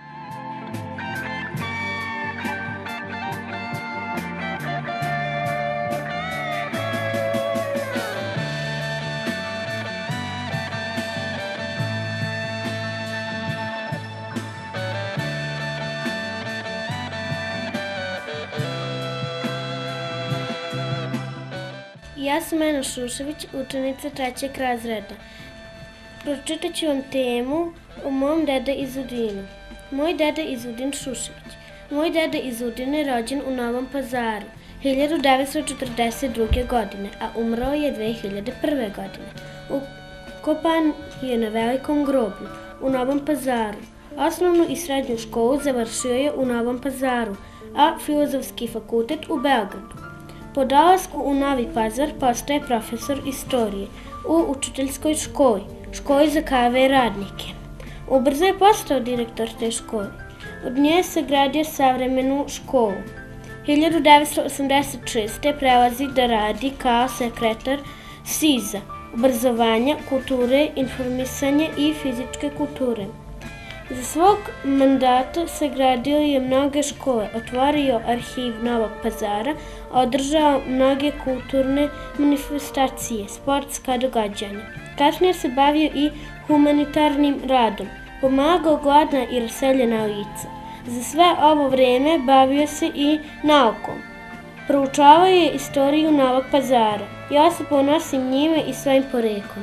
Ja sam Ena Šušević, učenica trećeg razreda. Pročitat ću vam temu o mom deda Izudinu. Moj deda Izudin Šušević. Moj deda Izudin je rođen u Novom Pazaru hiljadu devetsto četrdeset druge. godine, a umro je dve hiljade prve. godine. Ukopan je na velikom groblju u Novom Pazaru. Osnovnu i srednju školu završio je u Novom Pazaru, a Filozofski fakultet u Beogradu. Po dolasku u Novi Pazar postaje profesor istorije u učiteljskoj školi, školi za kave i radnike. Ubrzo je postao direktor te škole. Od nje je sagradio savremenu školu. hiljadu devetsto osamdeset šeste. prelazi da radi kao sekretar S I Z-a, obrazovanja, kulture, informisanja i fizičke kulture. Za svog mandata sagradio je mnoge škole, otvorio arhiv Novog Pazara, održao mnoge kulturne manifestacije, sportska događanja. Kasnije se bavio i humanitarnim radom, pomagao gladna i raseljena lica. Za sve ovo vreme bavio se i naukom. Proučavao je istoriju Novog Pazara. Ja se ponosim njime i svojim poreklom.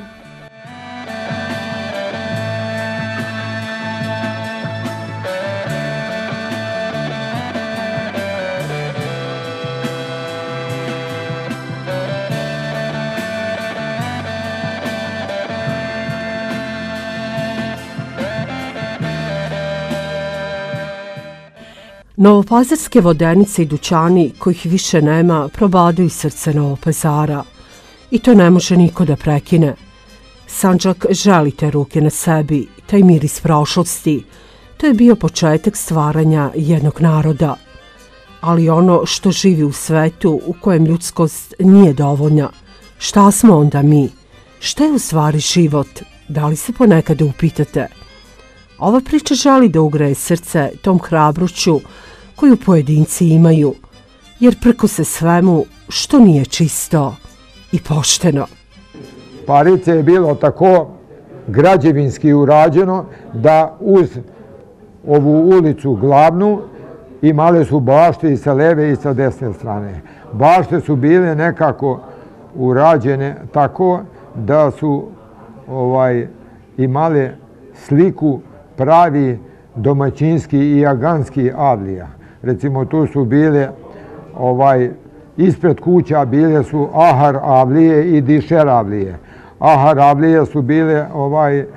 Novopazarske vodenice i dućani, kojih više nema, probadaju srce Novog Pazara. I to ne može niko da prekine. Sandžak želi te ruke na sebi, taj miris prošlosti. To je bio početak stvaranja jednog naroda. Ali ono što živi u svetu u kojem ljudskost nije dovoljna, šta smo onda mi? Šta je u stvari život? Da li se ponekada upitate? Ova priča želi da ugreje srce tom hrabrošću koju pojedinci imaju, jer prko se svemu što nije čisto i pošteno. Parice je bilo tako građevinski urađeno da uz ovu ulicu glavnu imale su bašte i sa leve i sa desne strane. Bašte su bile nekako urađene tako da su ovaj, imale sliku pravi domaćinski i aganski avlija. Recimo tu su bile ovaj, ispred kuća bile su ahar avlije i dišer avlije. Ahar avlije su bile ovaj e,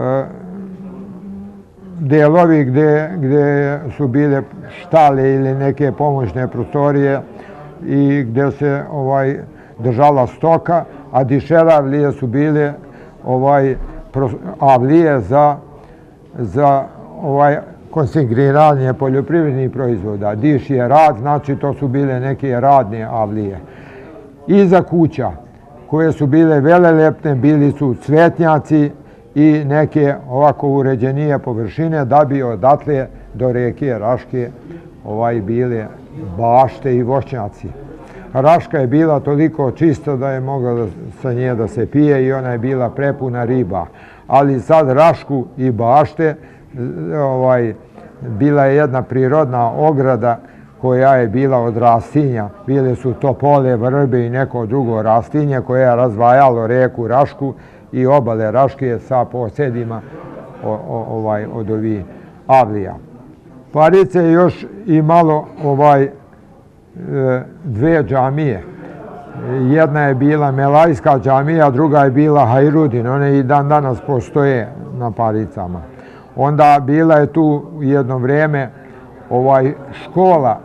delovi gde, gde su bile štale ili neke pomoćne prostorije i gde se ovaj držala stoka, a dišer avlije su bile ovaj avlije za za ovaj konsigriranje poljoprivrednih proizvoda. Diš je rad, znači to su bile neke radne avlije. Iza kuća, koje su bile velelepne, bili su cvetnjaci i neke ovako uređenije površine, da bi odatle do reke Raške ovaj bile bašte i voćnjaci. Raška je bila toliko čista da je mogla sa nje da se pije i ona je bila prepuna riba. Ali sad Rašku i bašte ovaj, bila je jedna prirodna ograda koja je bila od rastinja. Bile su topole, vrbe i neko drugo rastinje koje je razvajalo reku Rašku i obale Raške sa posedima ovaj, od ovih avlija. Parice je još imalo ovaj, dve džamije. Jedna je bila Melajska džamija, a druga je bila Hajrudin. One i dan danas postoje na Paricama. Onda bila je tu jedno vrijeme ovaj, škola,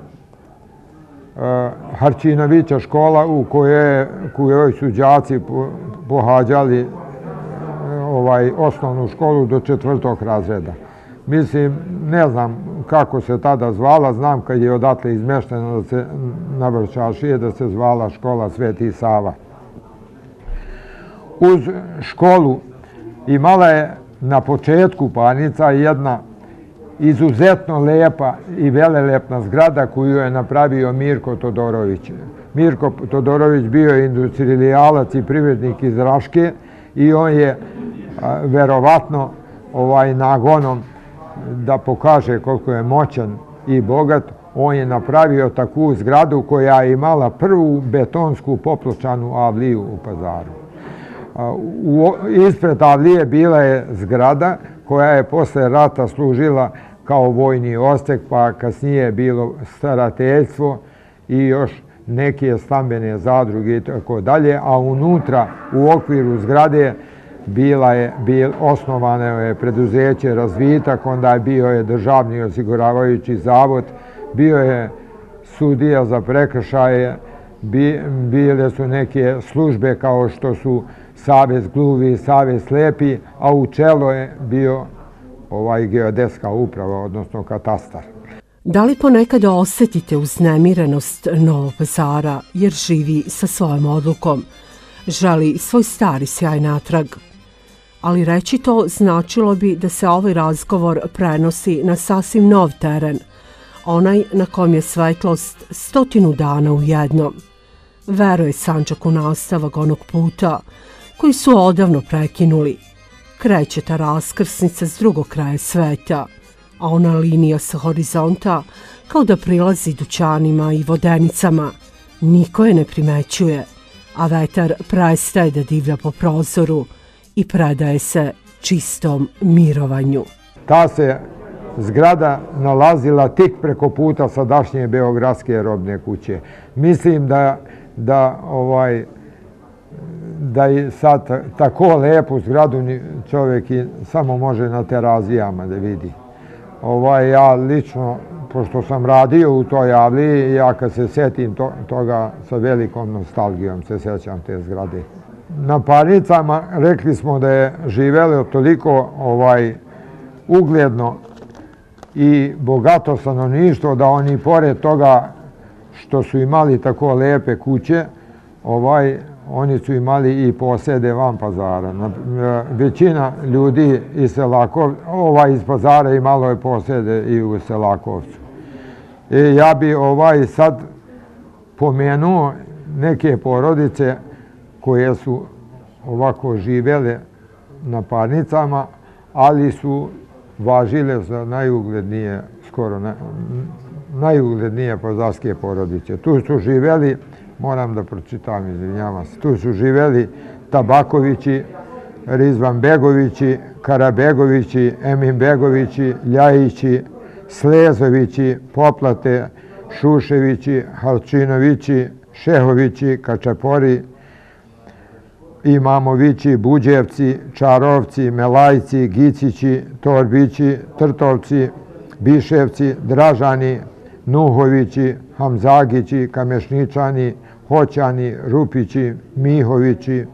Harčinovića škola u kojoj, kojoj su đaci pohađali ovaj, osnovnu školu do četvrtog razreda. Mislim, ne znam kako se tada zvala, znam kad je odatle izmešteno da se na Vršašije da se zvala škola Sveti Sava. Uz školu imala je na početku Parnica jedna izuzetno lepa i velelepna zgrada koju je napravio Mirko Todorović. Mirko Todorović bio je industrijalac i privrednik iz Raške i on je verovatno ovaj, nagonom da pokaže koliko je moćan i bogat, on je napravio takvu zgradu koja je imala prvu betonsku popločanu avliju u Pazaru. Ispred avlije bila je zgrada koja je posle rata služila kao vojni ostek, pa kasnije je bilo starateljstvo i još neke stambene zadruge i tako dalje, a unutra u okviru zgrade bila je, bil, osnovano je preduzeće Razvitak, onda je bio je državni osiguravajući zavod, bio je sudija za prekršaje, bi, bile su neke službe kao što su Savez gluvi i Savez slepi, a u čelo je bio ovaj geodetska uprava, odnosno katastar. Da li ponekad osjetite uznemirenost Novog Pazara jer živi sa svojom odlukom? Želi svoj stari sjaj natrag. Ali reći to značilo bi da se ovaj razgovor prenosi na sasvim nov teren, onaj na kom je svetlost stotinu dana u jednom. Veruje Sandžak u nastavak onog puta koji su odavno prekinuli. Kreće ta raskrsnica s drugog kraja sveta, a ona linija sa horizonta kao da prilazi dućanima i vodenicama. Niko je ne primećuje, a vetar prestaje da divlja po prozoru i predaje se čistom mirovanju. Ta se zgrada nalazila tik preko puta sadašnje Beogradske robne kuće. Mislim da, da, ovaj, da i sad tako lepu zgradu čovjek i samo može na terazijama da vidi. Ovaj, ja lično, pošto sam radio u toj avliji, ja kad se sjetim to, toga sa velikom nostalgijom se sjećam te zgrade. Na Parnicama rekli smo da je živelo toliko ovaj, ugledno i bogato stanovništvo da oni pored toga što su imali tako lepe kuće, ovaj, oni su imali i posede van Pazara. Većina ljudi iz Selakov, ovaj iz Pazara imalo je posede i u Selakovcu. I ja bi ovaj sad pomenuo neke porodice koje su ovako živele na Parnicama, ali su važile za najuglednije, skoro na, najuglednije pazarske porodice. Tu su živeli, moram da pročitam, izvinjavam se, tu su živeli Tabakovići, Rizvan Begovići, Karabegovići, Emin Begovići, Ljajići, Slezovići, Poplate, Šuševići, Halčinovići, Šehovići, Kačapori, Imamovići, Buđevci, Čarovci, Melajci, Gicići, Torbići, Trtovci, Biševci, Dražani, Nuhovići, Hamzagići, Kamešničani, Hoćani, Rupići, Mihovići,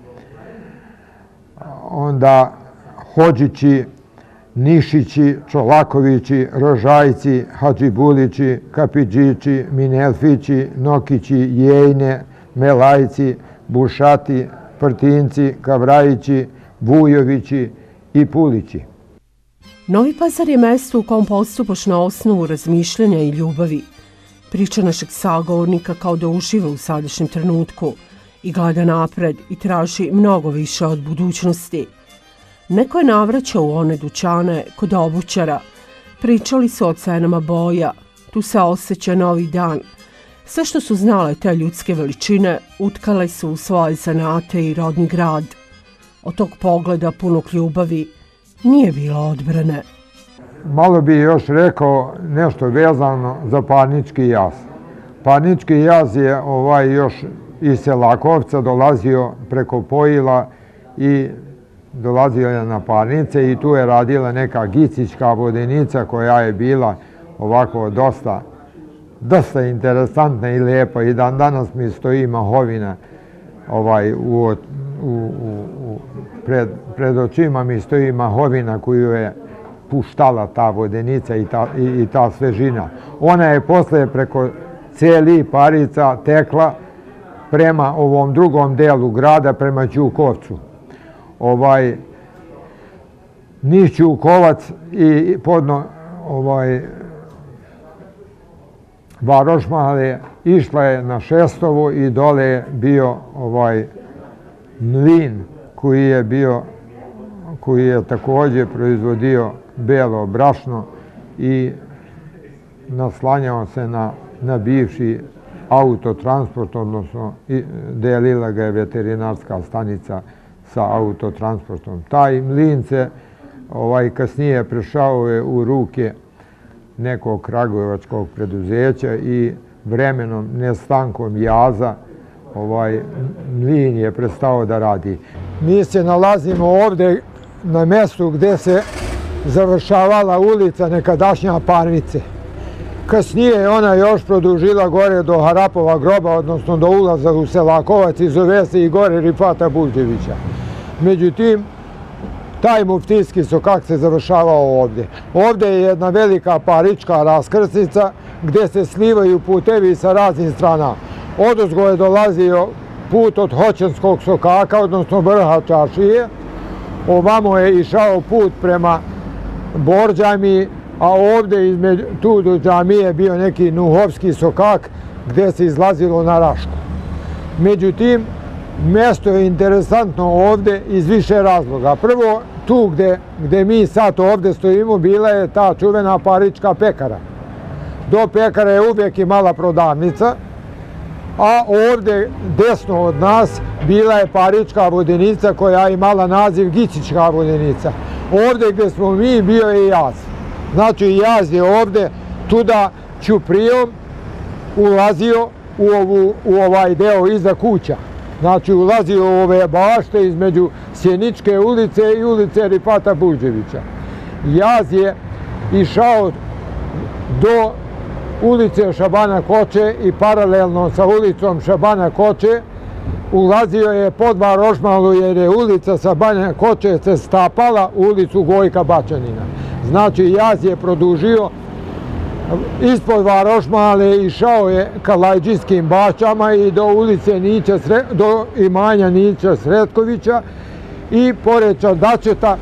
onda Hođići, Nišići, Čolakovići, Rožajci, Hadžibulići, Kapidžići, Minelfići, Nokići, Jejne, Melajci, Bušati, Prtinci, Kavrajići, Vujovići i Pulići. Novi Pazar je mesto u kom postupaš na osnovu razmišljanja i ljubavi. Priča našeg sagovornika kao da uživa u sadašnjem trenutku i gleda napred i traži mnogo više od budućnosti. Neko je navraćao u one dućane kod obućara. Pričali su o cenama boja. Tu se osjeća novi dan. Sve što su znale te ljudske veličine utkale su u svoje zanate i rodni grad. Od tog pogleda punog ljubavi nije bilo odbrane. Malo bi još rekao nešto vezano za Parnički jaz. Parnički jaz je ovaj još iz Selakovca dolazio preko Pojila i dolazio je na Parnice i tu je radila neka Gicićka vodenica koja je bila ovako dosta, dosta interesantna i lijepa. I dan danas mi stoji mahovina ovaj, u, u, u, pred, pred očima mi stoji mahovina koju je puštala ta vodenica i ta, i, i ta svežina. Ona je posle preko cijeli Parica tekla prema ovom drugom delu grada, prema Ćukovcu. Ovaj, Niš Ćukovac i podno ovaj, Varošmale išla je na Šestovo i dole je bio ovaj mlin koji je bio, koji je također proizvodio belo brašno i naslanjao se na, na bivši autotransport, odnosno delila ga je veterinarska stanica sa autotransportom. Taj mlin se ovaj, kasnije prešao je u ruke nekog kragujevačkog preduzeća i vremenom, nestankom jaza, ovaj mlin je prestao da radi. Mi se nalazimo ovdje na mjestu gdje se završavala ulica nekadašnja Parnice. Kasnije je ona još produžila gore do Harapova groba, odnosno do ulaza u Selakovac i zove se i gore Rifata Bulđevića. Međutim, taj muftijski sokak se završavao ovdje. Ovdje je jedna velika parička raskrsnica gdje se slivaju putevi sa raznih strana. Odozgo je dolazio put od Hoćanskog sokaka, odnosno vrha čaršije. Ovamo je išao put prema Borđami, a ovdje između, tu do džamije je bio neki Nuhovski sokak gdje se izlazilo na Rašku. Međutim, mjesto je interesantno ovdje iz više razloga. Prvo, tu gdje, gdje mi sad ovdje stojimo, bila je ta čuvena parička pekara. Do pekara je uvijek imala prodavnica, a ovdje desno od nas bila je parička vodenica koja je imala naziv Gicićka vodenica. Ovdje gdje smo mi bio je jaz. Znači jaz je ovdje, tuda ćuprijom ulazio u, ovu, u ovaj deo iza kuća. Znači ulazio u ove bašte između Sjeničke ulice i ulice Rifata Bulđevića. Jaz je išao do ulice Šabana Koče i paralelno sa ulicom Šabana Koče ulazio je pod Varošmalu jer je ulica Šabana Koče se stapala u ulicu Gojka Bačanina. Znači jaz je produžio ispod Varošmale, išao je ka Lajđijskim bašćama i do ulice Nića, do imanja Nića Sretkovića i pored Čardačeta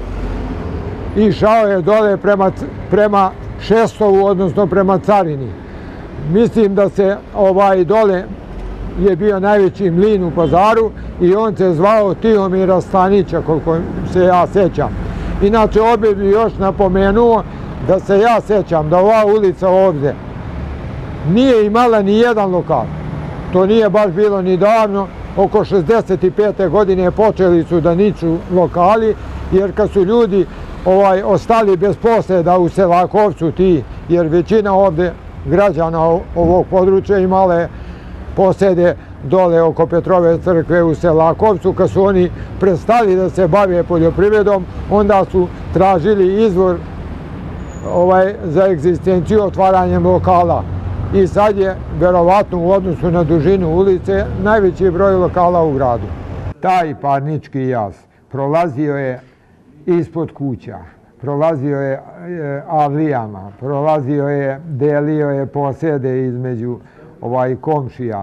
išao je dole prema, prema Šestovu, odnosno prema Carini. Mislim da se ovaj dole je bio najveći mlin u Pazaru i on se zvao Tihomira Stanića, koliko se ja sećam. Inače, ovdje bi još napomenuo da se ja sećam da ova ulica ovdje nije imala ni jedan lokal. To nije baš bilo ni davno. Oko šezdeset pete godine počeli su da niču lokali, jer kad su ljudi ovaj, ostali bez poseda u Selakovcu ti, jer većina ovdje građana ovog područja imale posede dole oko Petrove crkve u Selakovcu, kad su oni prestali da se bave poljoprivredom, onda su tražili izvor ovaj, za egzistenciju otvaranjem lokala. I sad je, verovatno u odnosu na dužinu ulice, najveći broj lokala u gradu. Taj Parnički jaz prolazio je ispod kuća, prolazio je avlijama, prolazio je, delio je posede između ovaj, komšija,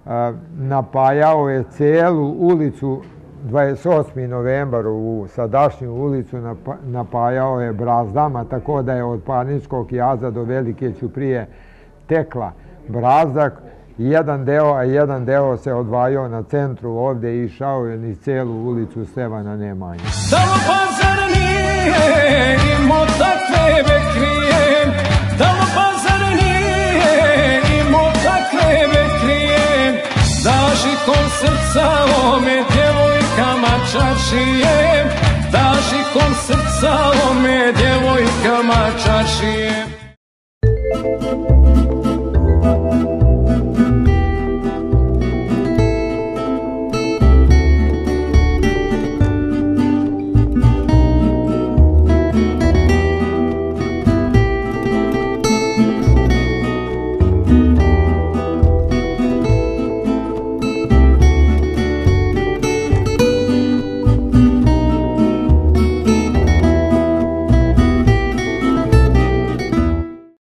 napajao je celu ulicu dvadeset osmi novembar, u sadašnju ulicu napajao je brazdama, tako da je od Parničkog jaza do Velike Ćuprije tekla brazdak, jedan deo, a jedan deo se odvajao na centru ovdje i išao je niz celu ulicu Stevana Nemanje. Samo Pazar nije imao takve bekrije, Samo Pazar nije imao takve bekrije, dažikom srca ome djevojkama čaršije, dažikom srca Salome, djevojkama čaršije.